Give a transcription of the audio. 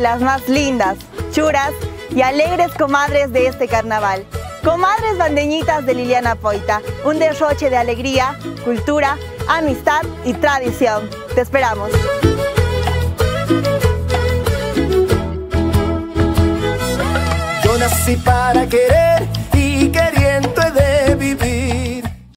las más lindas, churas y alegres comadres de este carnaval. Comadres bandeñitas de Liliana Poita, un derroche de alegría, cultura, amistad y tradición. Te esperamos. Yo nací para querer y queriendo he de vivir.